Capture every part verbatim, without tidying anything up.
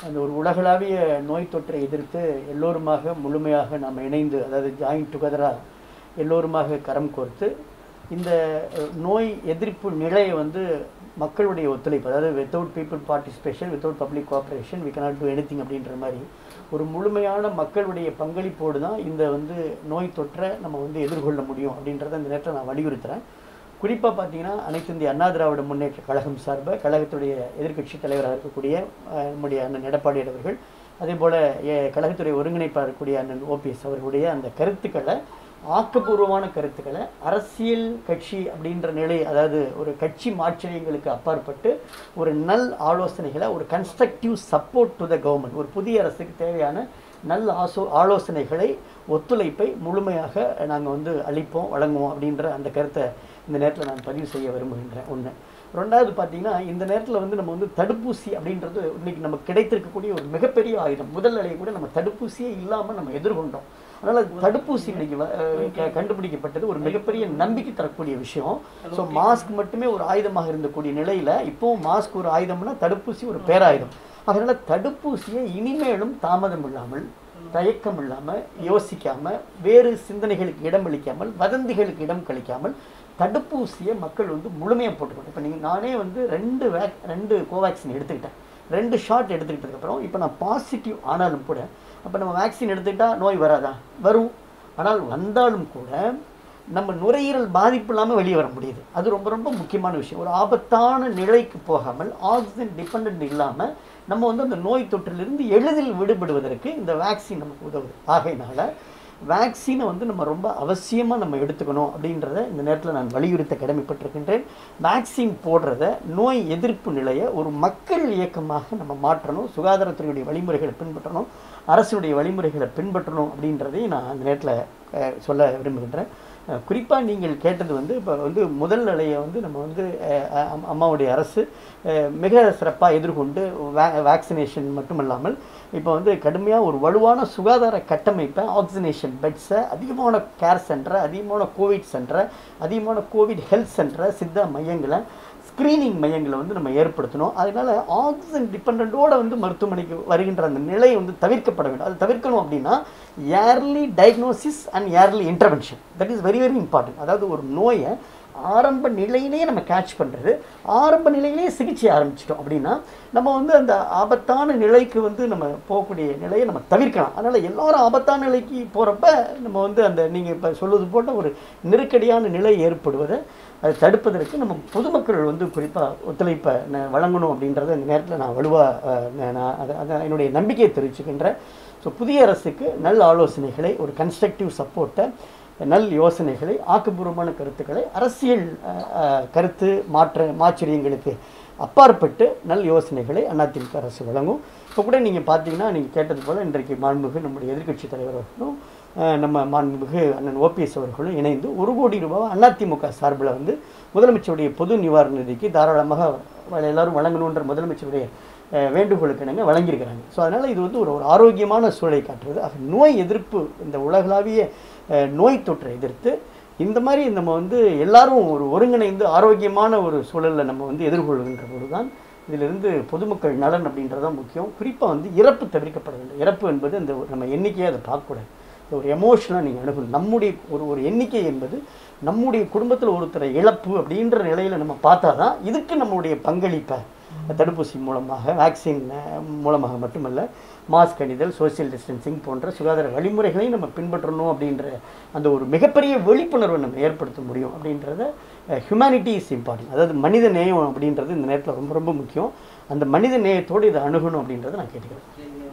அந்த ஒரு உலகளாவிய நோய் தொற்றை எதிர்த்து எல்லோருமாக முழுமையாக நாம் இணைந்து, அதாவது ஜாயிண்ட் டுகெதராக எல்லோருமாக கரம் கோர்த்து இந்த நோய் எதிர்ப்பு நிலையை வந்து மக்களுடைய ஒத்துழைப்பு, அதாவது without people participation, without public cooperation we cannot do anything அப்படின்ற மாதிரி ஒரு முழுமையான மக்களுடைய பங்களிப்போடு தான் இந்த வந்து நோய் தொற்றை நம்ம வந்து எதிர்கொள்ள முடியும் அப்படின்றத இந்த நேரத்தில் நான் வலியுறுத்துகிறேன். குறிப்பாக பார்த்தீங்கன்னா அனைத்து இந்திய அண்ணா திராவிட முன்னேற்ற கழகம் சார்பாக கழகத்துடைய எதிர்க்கட்சி தலைவராக இருக்கக்கூடிய நம்முடைய அண்ணன் எடப்பாடியார் அவர்கள், அதே போல் கழகத்துடைய ஒருங்கிணைப்பாளர் இருக்கக்கூடிய அண்ணன் ஓபிஎஸ் அவர்களுடைய அந்த கருத்துக்களை, ஆக்கப்பூர்வமான கருத்துக்களை அரசியல் கட்சி அப்படின்ற நிலை, அதாவது ஒரு கட்சி மாற்றங்களுக்கு அப்பாற்பட்டு ஒரு நல் ஆலோசனைகளை, ஒரு constructive support to the government, ஒரு புதிய அரசுக்கு தேவையான நல்ல ஆசோ ஆலோசனைகளை ஒத்துழைப்பை முழுமையாக நாங்கள் வந்து அளிப்போம், வழங்குவோம் அப்படின்ற அந்த கருத்தை இந்த நேரத்தில் நான் பதிவு செய்ய விரும்புகின்றேன். ஒன்று. ரெண்டாவது பார்த்தீங்கன்னா இந்த நேரத்தில் வந்து நம்ம வந்து தடுப்பூசி அப்படின்றது இன்றைக்கி நமக்கு கிடைத்திருக்கக்கூடிய ஒரு மிகப்பெரிய ஆயுதம். முதல் அலையை கூட நம்ம தடுப்பூசியே இல்லாமல் நம்ம எதிர்கொண்டோம். அதனால் தடுப்பூசி இன்னைக்கு கண்டுபிடிக்கப்பட்டது ஒரு மிகப்பெரிய நம்பிக்கை தரக்கூடிய விஷயம். ஸோ மாஸ்க் மட்டுமே ஒரு ஆயுதமாக இருந்தக்கூடிய நிலையில் இப்போவும் மாஸ்க் ஒரு ஆயுதம்னா தடுப்பூசி ஒரு பேராயுதம். அதனால் தடுப்பூசியை இனிமேலும் தாமதம் இல்லாமல், தயக்கம் இல்லாமல், யோசிக்காமல், வேறு சிந்தனைகளுக்கு இடமளிக்காமல், வதந்திகளுக்கு இடம் கழிக்காமல் தடுப்பூசியை மக்கள் வந்து முழுமையாக போட்டுக்கணும். இப்போ நீங்கள் நானே வந்து ரெண்டு வேக் ரெண்டு கோவேக்சின் எடுத்துக்கிட்டேன். ரெண்டு ஷாட் எடுத்துக்கிட்டதுக்கப்புறம் இப்போ நான் பாசிட்டிவ் ஆனாலும் கூட, அப்போ நம்ம வேக்சின் எடுத்துக்கிட்டால் நோய் வராதா? வரும். ஆனால் வந்தாலும் கூட நம்ம நுரையீரல் பாதிப்பு இல்லாமல் வெளியே வர முடியுது. அது ரொம்ப ரொம்ப முக்கியமான விஷயம். ஒரு ஆபத்தான நிலைக்கு போகாமல், ஆக்சிஜன் டிபெண்ட் இல்லாமல் நம்ம வந்து அந்த நோய் தொற்றிலிருந்து எளிதில் விடுபடுவதற்கு இந்த வேக்சின் நமக்கு உதவுது. ஆகையினால வேக்சினை வந்து நம்ம ரொம்ப அவசியமாக நம்ம எடுத்துக்கணும் அப்படின்றத இந்த நேரத்தில் நான் வலியுறுத்த கடமைப்பட்டிருக்கின்றேன். வேக்சின் போடுறத, நோய் எதிர்ப்பு நிலையை ஒரு மக்கள் இயக்கமாக நம்ம மாற்றணும். சுகாதாரத்துறையுடைய வழிமுறைகளை பின்பற்றணும், அரசுடைய வழிமுறைகளை பின்பற்றணும் அப்படின்றதையும் நான் அந்த நேரத்தில் சொல்ல விரும்புகின்றேன். குறிப்பாக நீங்கள் கேட்டது வந்து இப்போ வந்து முதல் நிலையை வந்து நம்ம வந்து அம்மாவுடைய அரசு மிக சிறப்பாக எதிர்கொண்டு வே வேக்சினேஷன் மட்டுமல்லாமல் இப்போ வந்து கடுமையாக ஒரு வலுவான சுகாதார கட்டமைப்பை, ஆக்சிஜனேஷன் பெட்ஸை, அதிகமான கேர் சென்டரை, அதிகமான கோவிட் சென்டரை, அதிகமான கோவிட் ஹெல்த் சென்டரை, சித்தா மையங்களை, ஸ்க்ரீனிங் மையங்களை வந்து நம்ம ஏற்படுத்தணும். அதனால் ஆக்சிஜன் டிபெண்டோடு வந்து மருத்துவமனைக்கு வருகின்ற அந்த நிலை வந்து தவிர்க்கப்பட வேண்டும். அது தவிர்க்கணும் அப்படின்னா early diagnosis and early intervention, that is very very important. அதாவது ஒரு நோயை ஆரம்ப நிலையிலேயே நம்ம கேட்ச் பண்ணுறது, ஆரம்ப நிலையிலேயே சிகிச்சை ஆரம்பிச்சிட்டோம் அப்படின்னா நம்ம வந்து அந்த ஆபத்தான நிலைக்கு வந்து நம்ம போகக்கூடிய நிலையை நம்ம தவிர்க்கலாம். அதனால் எல்லோரும் ஆபத்தான நிலைக்கு போகிறப்ப நம்ம வந்து அந்த நீங்கள் இப்போ சொல்வது போட்ட ஒரு நெருக்கடியான நிலை ஏற்படுவதை அதை தடுப்பதற்கு நம்ம பொதுமக்கள் வந்து குறிப்பாக ஒத்துழைப்பை வழங்கணும் அப்படின்றத இந்த நேரத்தில் நான் வலுவாக நான் அதை அதை என்னுடைய நம்பிக்கையை தெரிவிச்சுக்கின்றேன். ஸோ புதிய அரசுக்கு நல்ல ஆலோசனைகளை, ஒரு கன்ஸ்ட்ரக்டிவ் சப்போர்ட்டை, நல் யோசனைகளை, ஆக்கப்பூர்வமான கருத்துக்களை, அரசியல் கருத்து மாற்ற மாச்சரியங்களுக்கு அப்பாற்பட்டு நல் யோசனைகளை அதிமுக அரசு வழங்கும். இப்போ கூட நீங்கள் பார்த்தீங்கன்னா நீங்கள் கேட்டது போல் இன்றைக்கு மாண்புமிகு நம்முடைய எதிர்க்கட்சி தலைவர் அவர்களும் நம்ம மாண்புமிகு அண்ணன் ஓபிஎஸ் அவர்களும் இணைந்து ஒரு கோடி ரூபாய் அதிமுக சார்பில் வந்து முதலமைச்சருடைய பொது நிவாரண நிதிக்கு தாராளமாக எல்லாரும் வழங்கணுன்ற முதலமைச்சருடைய வேண்டுகோளுக்கு இணங்க வழங்கியிருக்கிறாங்க. ஸோ அதனால் இது வந்து ஒரு ஒரு ஆரோக்கியமான சூழலை காட்டுறது. ஆக நோய் எதிர்ப்பு, இந்த உலகளாவிய நோய் தொற்றை எதிர்த்து இந்த மாதிரி நம்ம வந்து எல்லாரும் ஒரு ஒருங்கிணைந்து ஆரோக்கியமான ஒரு சூழலில் நம்ம வந்து எதிர்கொள்கின்ற போது தான் இதிலிருந்து பொதுமக்கள் நலன் அப்படின்றதான் முக்கியம். குறிப்பாக வந்து இறப்பு தவிர்க்கப்பட வேண்டும். இறப்பு என்பது அந்த நம்ம எண்ணிக்கையை அதை பார்க்கக்கூடாது. ஒரு எமோஷனாக நீங்கள் அணுகணும். நம்முடைய ஒரு ஒரு எண்ணிக்கை என்பது நம்முடைய குடும்பத்தில் ஒருத்தரை இழப்பு அப்படின்ற நிலையில் நம்ம பார்த்தா தான் இதுக்கு நம்முடைய பங்களிப்பை தடுப்பூசி மூலமாக, வேக்சின் மூலமாக மட்டுமல்ல, மாஸ்க் அணிதல், சோசியல் டிஸ்டன்சிங் போன்ற சுகாதார வழிமுறைகளையும் நம்ம பின்பற்றணும் அப்படின்ற அந்த ஒரு மிகப்பெரிய விழிப்புணர்வை நம்ம ஏற்படுத்த முடியும். அப்படின்றத ஹியூமனிட்டி இஸ் இம்பார்ட்டன்ட். அதாவது மனித நேயம் அப்படின்றது இந்த நேரத்தில் ரொம்ப ரொம்ப முக்கியம். அந்த மனித நேயத்தோடு இதை அணுகணும் அப்படின்றத நான் கேட்டுக்கிறேன்.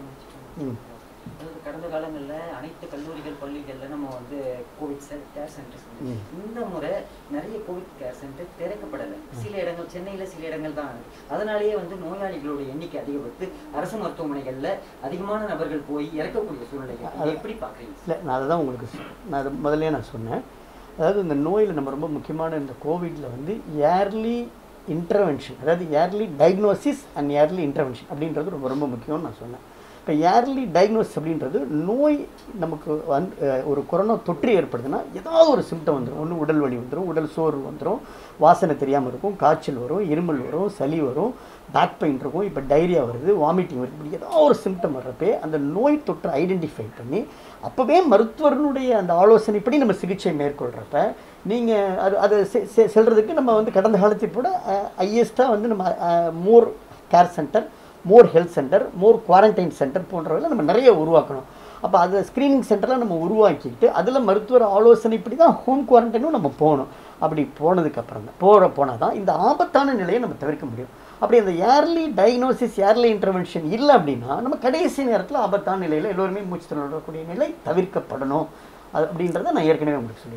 ம் கடந்த காலங்களில் அனைத்து கல்லூரிகள், பள்ளிகளில் நம்ம வந்து கோவிட் கேர் சென்டர்ஸ் வந்து இந்த முறை நிறைய கோவிட் கேர் சென்டர் திறக்கப்படலை. சில இடங்கள், சென்னையில் சில இடங்கள் தான். அதனாலேயே வந்து நோயாளிகளுடைய எண்ணிக்கை அதிகரித்து அரசு மருத்துவமனைகளில் அதிகமான நபர்கள் போய் இறக்கக்கூடிய சூழ்நிலை. அதை எப்படி பார்க்குறீங்க? இல்லை, நான் அதை தான் உங்களுக்கு நான் அதை முதல்ல நான் சொன்னேன். அதாவது இந்த நோயில் நம்ம ரொம்ப முக்கியமான இந்த கோவிடில் வந்து ஏர்லி இன்டர்வென்ஷன், அதாவது early diagnosis and early intervention அப்படின்றது ரொம்ப ரொம்ப முக்கியம்னு நான் சொன்னேன். இப்போ ஏர்லி டயக்னோசிஸ் அப்படின்றது நோய் நமக்கு வந் ஒரு கொரோனா தொற்று ஏற்படுதுன்னா ஏதாவது ஒரு சிம்டம் வந்துடும். ஒன்று உடல் வலி வந்துடும், உடல் சோர்வு வந்துடும், வாசனை தெரியாமல் இருக்கும், காய்ச்சல் வரும், இருமல் வரும், சளி வரும், பேக் பெயின் இருக்கும், இப்போ டைரியா வருது, வாமிட்டிங் வருது, இப்படி ஏதாவது ஒரு சிம்டம் வர்றப்பே அந்த நோய் தொற்றை ஐடென்டிஃபை பண்ணி அப்போவே மருத்துவர்களுடைய அந்த ஆலோசனைப்படி நம்ம சிகிச்சை மேற்கொள்கிறப்ப நீங்கள் அது அதை செல்றதுக்கு நம்ம வந்து கடந்த காலத்தை கூட ஹையஸ்ட்டாக வந்து நம்ம more care centre, more health centre, more quarantine centre போன்றவர்கள் நம்ம நிறைய உருவாக்கணும். அப்போ அதை ஸ்க்ரீனிங் சென்டரில் நம்ம உருவாக்கிட்டு அதில் மருத்துவர் ஆலோசனைப்படி தான் ஹோம் குவாரண்டைனும் நம்ம போகணும். அப்படி போனதுக்கப்புறம் தான் போகிற போனால் தான் இந்த ஆபத்தான நிலையை நம்ம தவிர்க்க முடியும். அப்படி அந்த ஏர்லி டயக்னோசிஸ், ஏர்லி இன்டர்வென்ஷன் இல்லை அப்படின்னா நம்ம கடைசி நேரத்தில் ஆபத்தான நிலையில் எல்லோருமே மூச்சு திணறக்கூடிய நிலை தவிர்க்கப்படணும். அது அப்படின்றத நான் ஏற்கனவே உங்களுக்கு சொல்லி